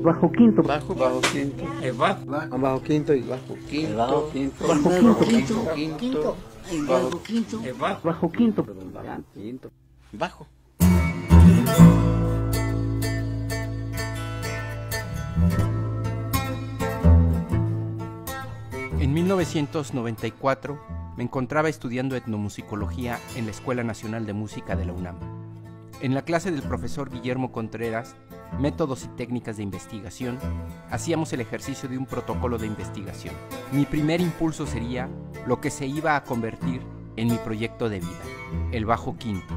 Bajo quinto. Bajo quinto. Bajo quinto y Bajo quinto. bajo quinto. Bajo quinto. Quinto. Bajo quinto. Bajo quinto. Quinto. Bajo. En 1994 me encontraba estudiando etnomusicología en la Escuela Nacional de Música de la UNAM. En la clase del profesor Guillermo Contreras, Métodos y técnicas de investigación, hacíamos el ejercicio de un protocolo de investigación. Mi primer impulso sería lo que se iba a convertir en mi proyecto de vida, el bajo quinto.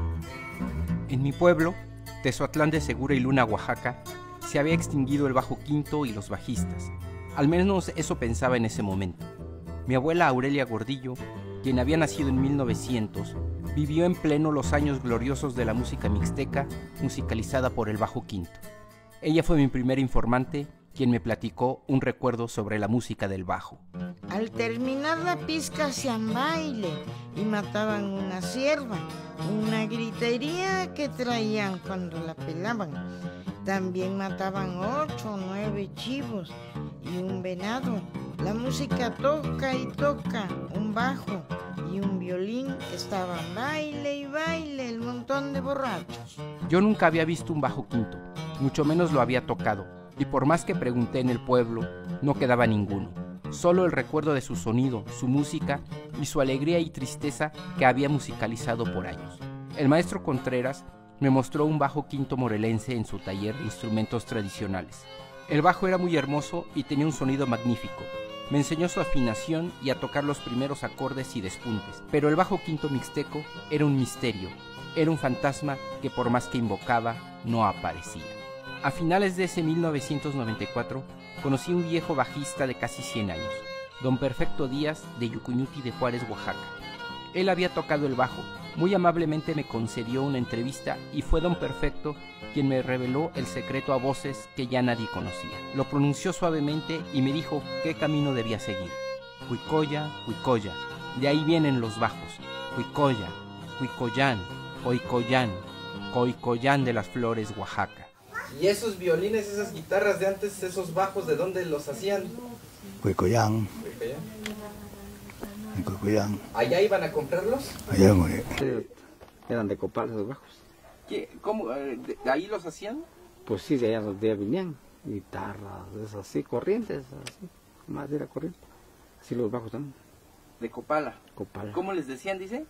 En mi pueblo, Tezoatlán de Segura y Luna, Oaxaca, se había extinguido el bajo quinto y los bajistas. Al menos eso pensaba en ese momento. Mi abuela Aurelia Gordillo, quien había nacido en 1900, vivió en pleno los años gloriosos de la música mixteca, musicalizada por el bajo quinto. Ella fue mi primera informante, quien me platicó un recuerdo sobre la música del bajo. Al terminar la pizca hacían baile y mataban una cierva, una gritería que traían cuando la pelaban. También mataban 8 o 9 chivos y un venado. La música toca y toca, un bajo y un violín estaban baile y baile el montón de borrachos. Yo nunca había visto un bajo quinto, mucho menos lo había tocado, y por más que pregunté en el pueblo, no quedaba ninguno. Solo el recuerdo de su sonido, su música y su alegría y tristeza que había musicalizado por años. El maestro Contreras me mostró un bajo quinto morelense en su taller de instrumentos tradicionales. El bajo era muy hermoso y tenía un sonido magnífico. Me enseñó su afinación y a tocar los primeros acordes y despuntes, pero el bajo quinto mixteco era un misterio, era un fantasma que por más que invocaba, no aparecía. A finales de ese 1994, conocí un viejo bajista de casi 100 años, don Perfecto Díaz de Yucuñuti de Juárez, Oaxaca. Él había tocado el bajo, muy amablemente me concedió una entrevista y fue don Perfecto quien me reveló el secreto a voces que ya nadie conocía. Lo pronunció suavemente y me dijo qué camino debía seguir. Huicoya, Huicoya, de ahí vienen los bajos. Huicoya, Huicoyán, Hoicoyán, Coicoyán de las Flores, Oaxaca. ¿Y esos violines, esas guitarras de antes, esos bajos, de dónde los hacían? Huicoyán. Huicoyán. ¿Allá iban a comprarlos? Allá, eran de copal esos bajos. ¿Cómo? ¿De ahí los hacían? Pues sí, de allá venían guitarras, esas así, corrientes, así, madera corriente. Así los bajos también. De Copala. Copala. ¿Cómo les decían, dice?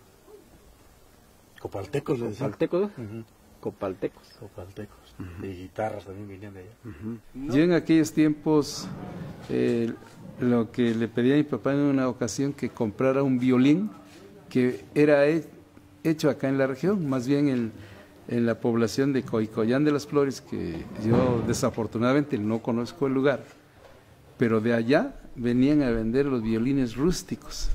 Copaltecos, les decían. ¿Copaltecos? Copaltecos. Copaltecos. Y guitarras también venían de allá. ¿No? Yo en aquellos tiempos lo que le pedí a mi papá en una ocasión que comprara un violín que era hecho acá en la región, más bien en la población de Coicoyán de las Flores, que yo desafortunadamente no conozco el lugar, pero de allá venían a vender los violines rústicos.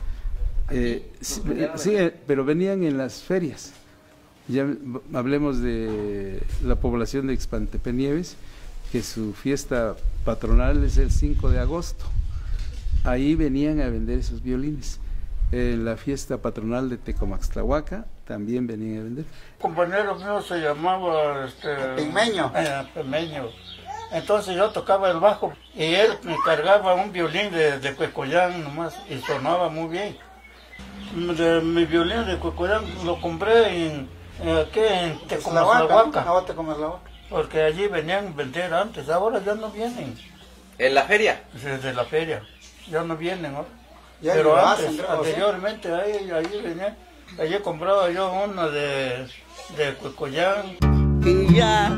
Sí, pero venían en las ferias. Ya hablemos de la población de Ixpantepenieves, que su fiesta patronal es el 5 de agosto. Ahí venían a vender esos violines. En la fiesta patronal de Tecomaxtlahuaca también venían a vender. Un compañero mío se llamaba Pimeño. Pimeño. Entonces yo tocaba el bajo y él me cargaba un violín de Cuecoyán nomás y sonaba muy bien. Mi violín de Cuecoyán lo compré en Tecomaxtlahuaca. Porque allí venían a vender antes, ahora ya no vienen. ¿En la feria? Desde la feria, ya no vienen ahora. Ya pero lo antes, hacen, creo, anteriormente, ahí venían. Allí compraba yo una de Cuecoyán. Y ya.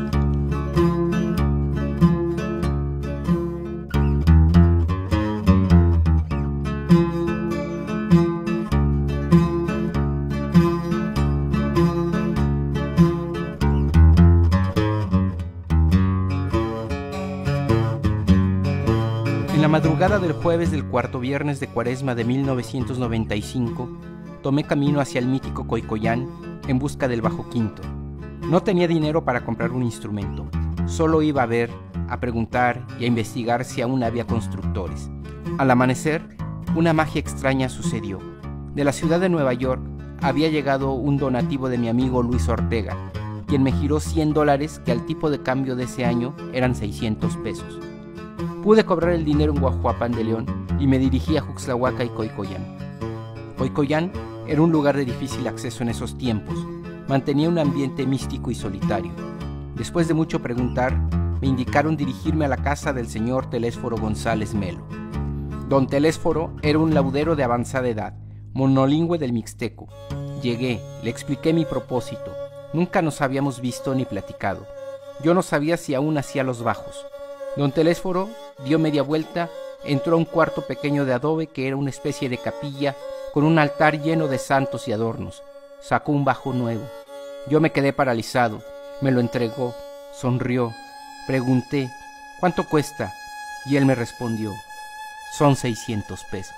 En la madrugada del jueves del cuarto viernes de Cuaresma de 1995, tomé camino hacia el mítico Coicoyán en busca del bajo quinto. No tenía dinero para comprar un instrumento, solo iba a ver, a preguntar y a investigar si aún había constructores. Al amanecer, una magia extraña sucedió. De la ciudad de Nueva York había llegado un donativo de mi amigo Luis Ortega, quien me giró $100 que al tipo de cambio de ese año eran 600 pesos. Pude cobrar el dinero en Guajuapan de León y me dirigí a Juxtlahuaca y Coicoyán. Coicoyán era un lugar de difícil acceso en esos tiempos. Mantenía un ambiente místico y solitario. Después de mucho preguntar, me indicaron dirigirme a la casa del señor Telésforo González Melo. Don Telésforo era un laudero de avanzada edad, monolingüe del mixteco. Llegué, le expliqué mi propósito. Nunca nos habíamos visto ni platicado. Yo no sabía si aún hacía los bajos. Don Telésforo dio media vuelta, entró a un cuarto pequeño de adobe que era una especie de capilla con un altar lleno de santos y adornos. Sacó un bajo nuevo. Yo me quedé paralizado. Me lo entregó, sonrió. Pregunté, ¿cuánto cuesta? Y él me respondió, son 600 pesos.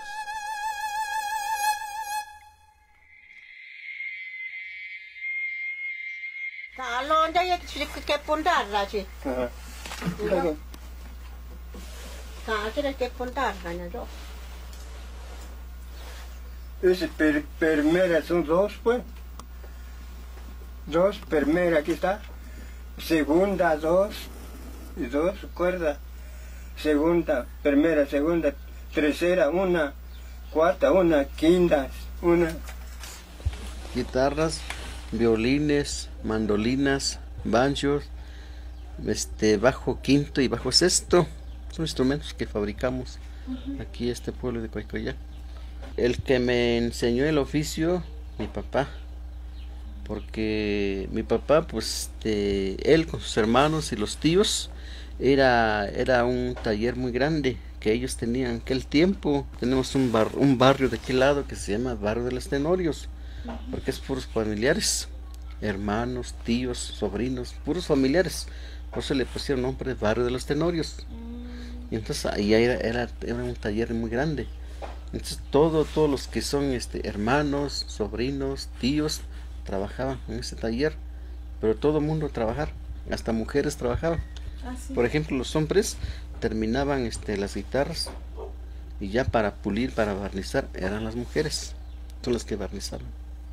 Primera son dos, pues. Dos, primera, aquí está. Segunda, dos. Y dos cuerdas. Segunda, primera, segunda, tercera, una. Cuarta, una. Quinta, una. Guitarras, violines, mandolinas, banjos, bajo quinto y bajo sexto. Son instrumentos que fabricamos aquí en este pueblo de Coicoyán. El que me enseñó el oficio, mi papá, porque mi papá, pues, él con sus hermanos y los tíos, era un taller muy grande que ellos tenían en aquel tiempo. Tenemos un barrio de aquel lado que se llama Barrio de los Tenorios, porque es puros familiares, hermanos, tíos, sobrinos, puros familiares. Por eso le pusieron nombre Barrio de los Tenorios. Y entonces ahí era un taller muy grande. Entonces todos los que son hermanos, sobrinos, tíos, trabajaban en ese taller. Pero todo el mundo trabajaba, hasta mujeres trabajaban. Por ejemplo, los hombres terminaban las guitarras y ya para pulir, para barnizar, eran las mujeres, son las que barnizaban.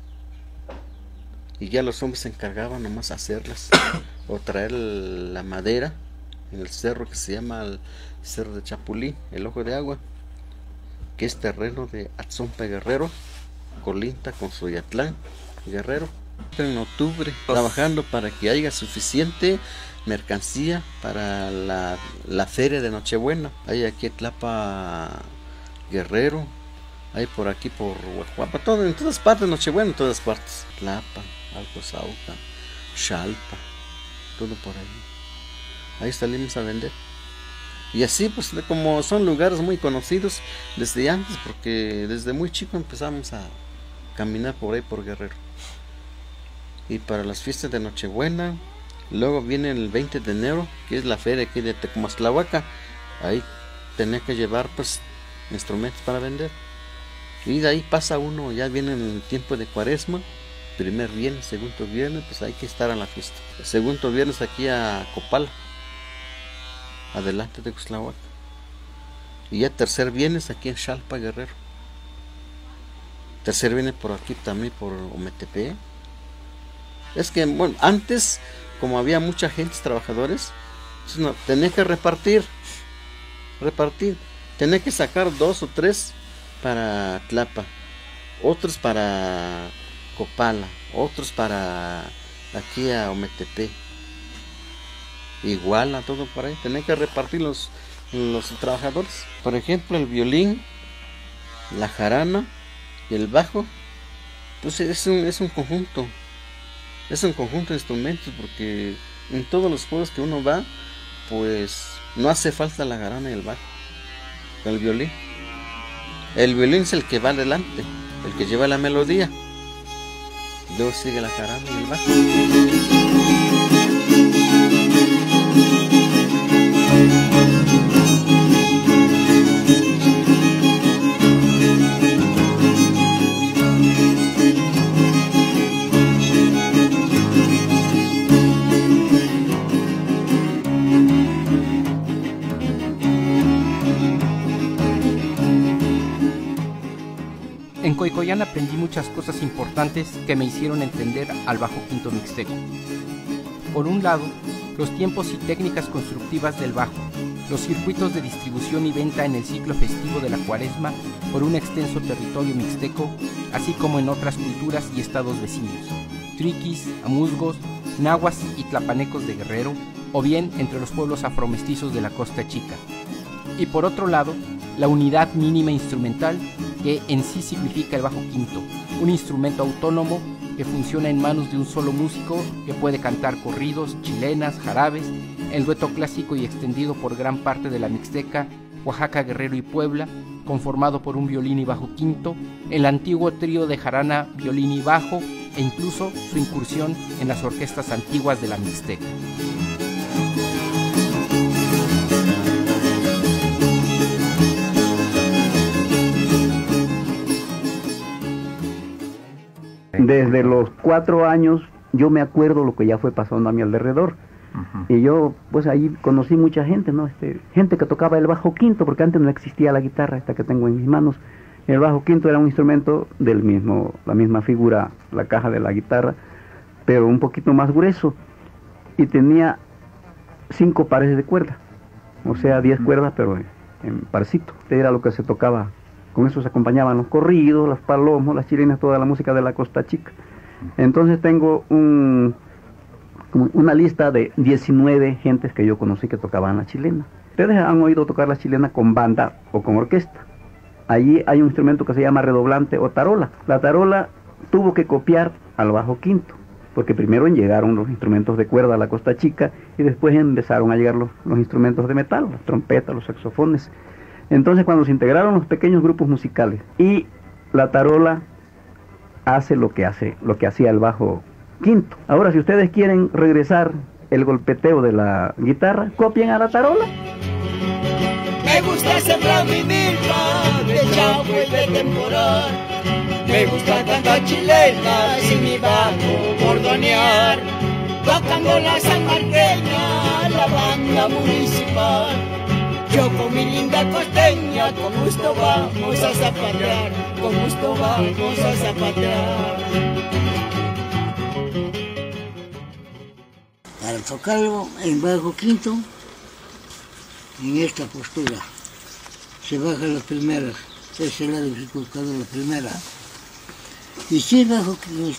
Y ya los hombres se encargaban nomás hacerlas o traer la madera en el cerro que se llama el Cerro de Chapulí, el Ojo de Agua, que es terreno de Atzompa Guerrero, colinda con Soyatlán Guerrero. En octubre trabajando para que haya suficiente mercancía para la feria de Nochebuena. Hay aquí en Tlapa Guerrero, hay por aquí por Guajuapan, en todas partes, Nochebuena en todas partes. Tlapa, Alto Sauca, Xalpa, todo por ahí. Ahí salimos a vender. Y así, pues, como son lugares muy conocidos desde antes, porque desde muy chico empezamos a caminar por ahí por Guerrero. Y para las fiestas de Nochebuena, luego viene el 20 de enero, que es la feria aquí de Tecomastlahuaca. Ahí tenía que llevar, pues, instrumentos para vender. Y de ahí pasa uno, ya viene el tiempo de Cuaresma, primer viernes, segundo viernes, pues hay que estar a la fiesta. El segundo viernes aquí a Copala, adelante de Juxtlahuaca. Y ya tercer viernes aquí en Xalpa Guerrero. Tercer viernes por aquí también por Ometepe. Es que, bueno, antes, como había mucha gente, trabajadores, no, tenía que repartir, tenía que sacar 2 o 3 para Tlapa, otros para Copala, otros para aquí a Ometepe, igual a todo por ahí, tenía que repartir los trabajadores. Por ejemplo, el violín, la jarana y el bajo, pues es un conjunto. Es un conjunto de instrumentos, porque en todos los juegos que uno va, pues no hace falta la jarana y el bajo. El violín es el que va adelante, el que lleva la melodía. Luego sigue la jarana y el bajo. En Coicoyán aprendí muchas cosas importantes que me hicieron entender al bajo quinto mixteco. Por un lado, los tiempos y técnicas constructivas del bajo, los circuitos de distribución y venta en el ciclo festivo de la Cuaresma por un extenso territorio mixteco, así como en otras culturas y estados vecinos, triquis, amuzgos, nahuas y tlapanecos de Guerrero, o bien entre los pueblos afromestizos de la Costa Chica. Y por otro lado, la unidad mínima instrumental, que en sí significa el bajo quinto, un instrumento autónomo que funciona en manos de un solo músico que puede cantar corridos, chilenas, jarabes, el dueto clásico y extendido por gran parte de la Mixteca, Oaxaca, Guerrero y Puebla, conformado por un violín y bajo quinto, el antiguo trío de jarana, violín y bajo, e incluso su incursión en las orquestas antiguas de la Mixteca. Desde los 4 años yo me acuerdo lo que ya fue pasando a mi alrededor. Y yo pues ahí conocí mucha gente, ¿no? Gente que tocaba el bajo quinto, porque antes no existía la guitarra esta que tengo en mis manos. El bajo quinto era un instrumento del mismo, la misma figura, la caja de la guitarra, pero un poquito más grueso, y tenía 5 pares de cuerda, o sea 10 cuerdas pero en parcito. Era lo que se tocaba. Con eso se acompañaban los corridos, los palomos, las chilenas, toda la música de la Costa Chica. Entonces tengo una lista de 19 gentes que yo conocí que tocaban la chilena. Ustedes han oído tocar la chilena con banda o con orquesta. Allí hay un instrumento que se llama redoblante o tarola. La tarola tuvo que copiar al bajo quinto, porque primero llegaron los instrumentos de cuerda a la Costa Chica y después empezaron a llegar los instrumentos de metal, las trompetas, los saxofones. Entonces cuando se integraron los pequeños grupos musicales y la tarola hace lo que hacía el bajo quinto. Ahora si ustedes quieren regresar el golpeteo de la guitarra, copien a la tarola. Me gusta sembrar mi milpa de chauco y de temporal. Me gusta cantar chilenas y mi bajo bordonear. Tocando la sanmarqueña, la banda municipal. Yo con mi linda costeña, con gusto vamos a zapatear, con gusto vamos a zapatear. Para tocarlo en bajo quinto, en esta postura, se baja las primeras, esa es la dificultad de la primera. Y si bajo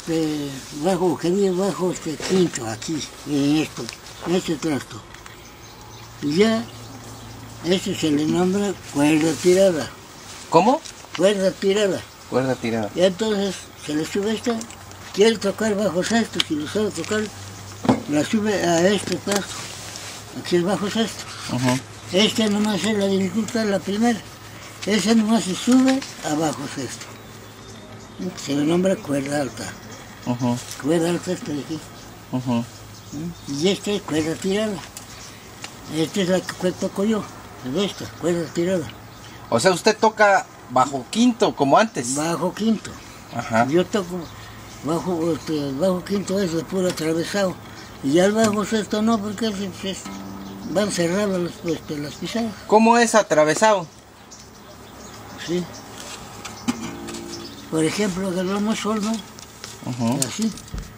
quinto, aquí, en este trasto. Y ya, este se le nombra cuerda tirada. ¿Cómo? Cuerda tirada. Cuerda tirada. Y entonces se le sube esta, quiere tocar bajo sexto, si lo sabe tocar, la sube a este paso. Aquí es bajo sexto. Este nomás es la dificultad, la primera. Ese nomás se sube a bajo sexto. Se le nombra cuerda alta. Cuerda alta esta de aquí. Y esta es cuerda tirada. Esta es la que toco yo. Es esta, cuerda tirada. O sea, usted toca bajo quinto como antes. Bajo quinto. Yo toco bajo quinto es de puro atravesado. Y ya el bajo sexto no, porque van cerradas las pisadas. ¿Cómo es atravesado? Sí. Por ejemplo, agarramos sol, ¿no? Así.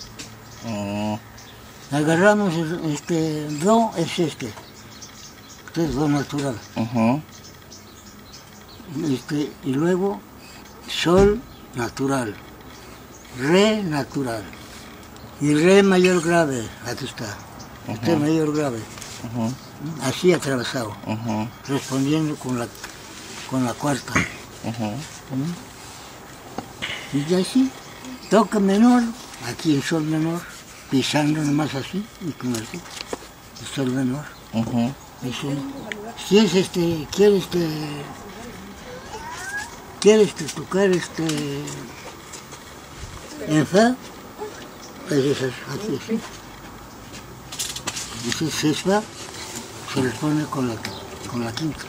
Agarramos do es este. Este es do natural. Y luego sol natural. Re natural. Y re mayor grave, aquí está. Este mayor grave. Así atravesado. Respondiendo con la cuarta. Y así, toca menor, aquí el sol menor, pisando nomás así, y con así, el sol menor. Si es quieres tocar en fa, pues es aquí así. Y si es fa, se le pone con la quinta.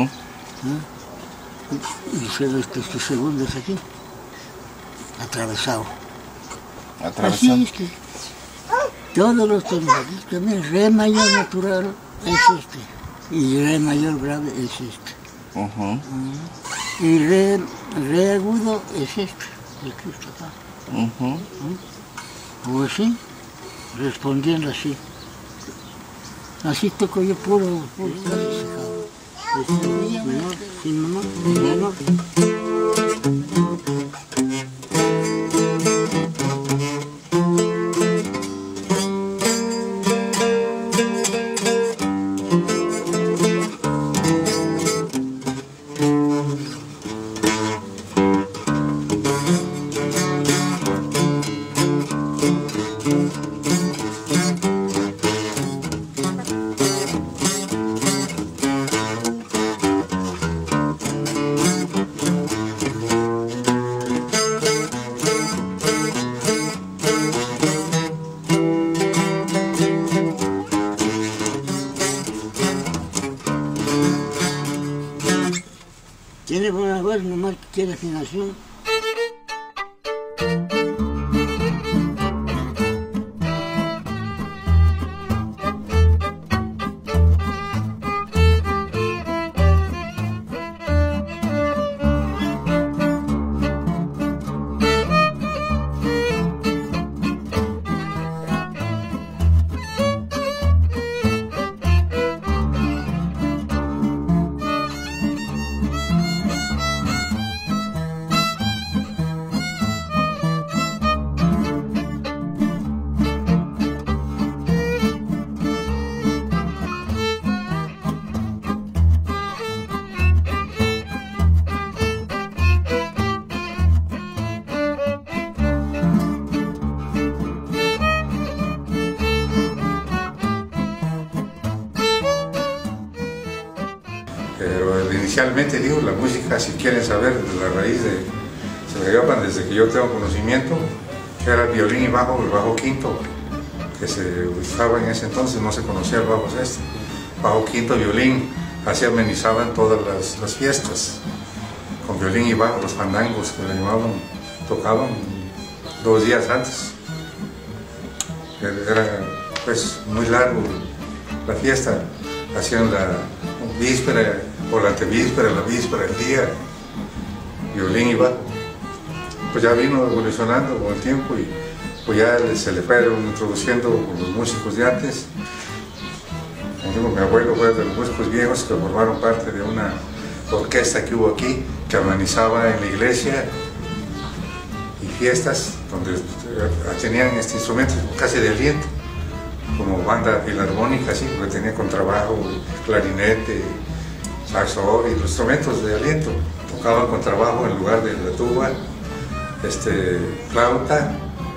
Y se ve este segundo es aquí. Atravesado. Así es que todos los tonos aquí también, re mayor natural es este, y re mayor grave es este. Y re agudo es este, de aquí está acá. O así, respondiendo así. Así toco yo puro clase menor, sin menor, menor. Tiene buena voz, nomás que quiere afinación. Pero inicialmente digo, la música, si quieren saber de la raíz de Sagayapan, desde que yo tengo conocimiento, era el violín y bajo, el bajo quinto, que se usaba en ese entonces, no se conocía el bajo sexto. Bajo quinto, violín, así amenizaban todas las fiestas, con violín y bajo, los fandangos que le llamaban, tocaban 2 días antes. Era pues muy largo la fiesta, hacían la víspera o la antevíspera, la víspera, el día, violín y bajo. Pues ya vino evolucionando con el tiempo y pues ya se le fueron introduciendo con los músicos de antes. Mi abuelo fue de los músicos viejos que formaron parte de una orquesta que hubo aquí, que amenizaba en la iglesia y fiestas donde tenían instrumentos casi de aliento, como banda filarmónica, así, porque tenía contrabajo, clarinete, saxo y los instrumentos de aliento. Tocaban contrabajo en lugar de la tuba, flauta,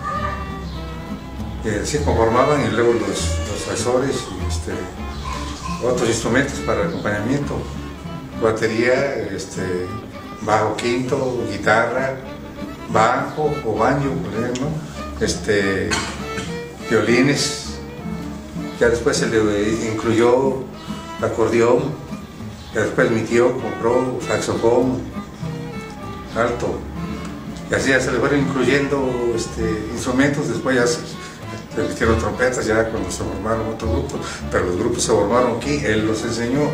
y así conformaban, y luego los saxores y otros instrumentos para el acompañamiento, batería, bajo quinto, guitarra, bajo o banjo, ¿no? Violines. Ya después se le incluyó acordeón, ya después mi tío compró saxofón alto, y así ya se le fueron incluyendo instrumentos. Después ya se metieron trompetas ya cuando se formaron otros grupos, pero los grupos se formaron aquí, él los enseñó.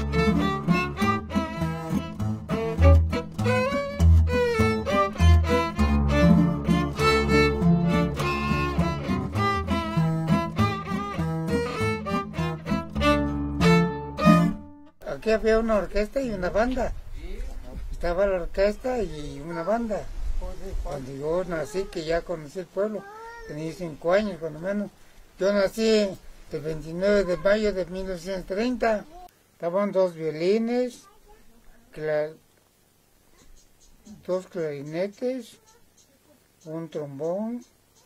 Aquí había una orquesta y una banda. Estaba la orquesta y una banda. Cuando yo nací, que ya conocí el pueblo, tenía 5 años cuando menos. Yo nací el 29 de mayo de 1930. Estaban 2 violines, 2 clarinetes, un trombón,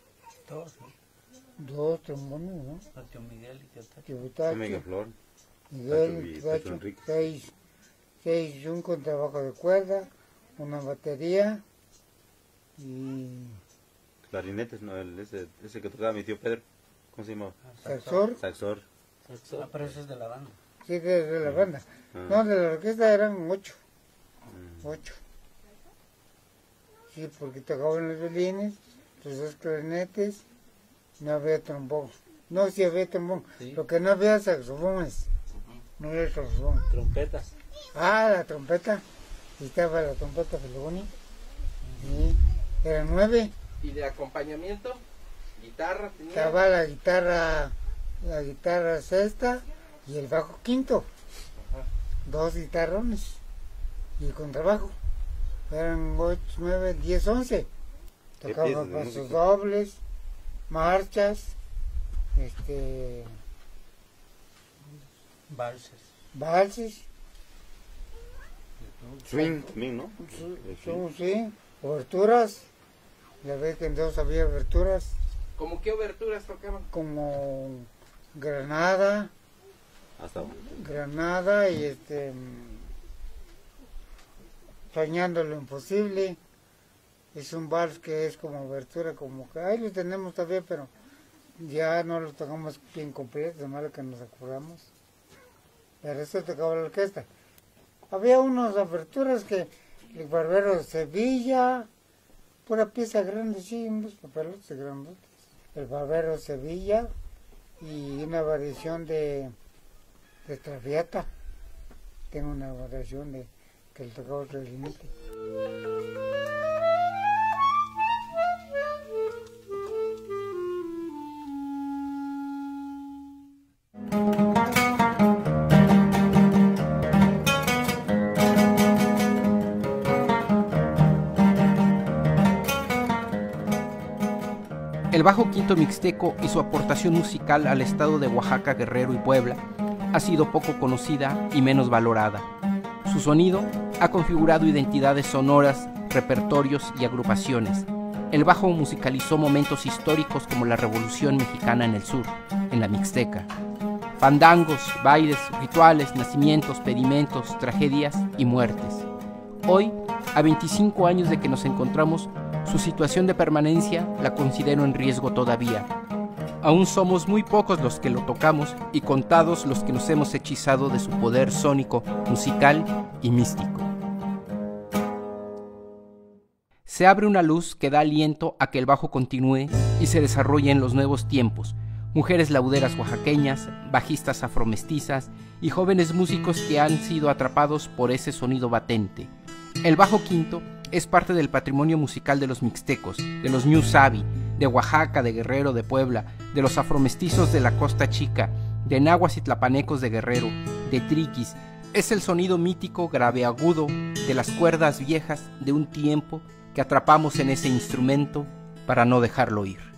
2 trombones, ¿no? Miguel y Miguel Flor. Miguel, 6 y un contrabajo de cuerda, una batería y... Clarinetes, no, ese que tocaba mi tío Pedro, ¿cómo se llama? Saxor. Saxor. Ah, pero ese es de la banda. Sí, de la banda. No, de la orquesta eran 8. 8. Sí, porque tocaban los violines, los 2 clarinetes, no había trombón. No, sí había trombón, sí. Lo que no había saxofones. No había saxofón. Trompetas. Ah, la trompeta. Sí, estaba la trompeta Feloni. Sí, eran 9. ¿Y de acompañamiento? ¿Guitarra tenía? Estaba la guitarra sexta, y el bajo quinto, 2 guitarrones y el contrabajo. Eran 8, 9, 10, 11. Tocaba pasos dobles, marchas, valses, swing, ¿no? Sí, oberturas. Ya ve que entonces había oberturas. ¿Cómo qué oberturas tocaban? Como Granada. Hasta Granada y Soñando lo imposible. Es un vals que es como obertura, como que ahí lo tenemos todavía, pero ya no lo tocamos bien completo, de malo que nos acordamos. Pero eso tocaba la orquesta. Había unas aberturas que el Barbero de Sevilla, pura pieza grande, sí, unos papelotes grandes. El Barbero de Sevilla y una variación de Traviata. Tengo una variación de que le tocaba otro límite. El bajo quinto mixteco y su aportación musical al estado de Oaxaca, Guerrero y Puebla ha sido poco conocida y menos valorada. Su sonido ha configurado identidades sonoras, repertorios y agrupaciones. El bajo musicalizó momentos históricos como la Revolución Mexicana en el sur, en la Mixteca. Fandangos, bailes, rituales, nacimientos, pedimentos, tragedias y muertes. Hoy, a 25 años de que nos encontramos, su situación de permanencia la considero en riesgo todavía. Aún somos muy pocos los que lo tocamos y contados los que nos hemos hechizado de su poder sónico, musical y místico. Se abre una luz que da aliento a que el bajo continúe y se desarrolle en los nuevos tiempos. Mujeres lauderas oaxaqueñas, bajistas afromestizas y jóvenes músicos que han sido atrapados por ese sonido batente. El bajo quinto es parte del patrimonio musical de los mixtecos, de los Ñu Sabi, de Oaxaca, de Guerrero, de Puebla, de los afromestizos de la Costa Chica, de nahuas y tlapanecos de Guerrero, de triquis. Es el sonido mítico graveagudo de las cuerdas viejas de un tiempo que atrapamos en ese instrumento para no dejarlo ir.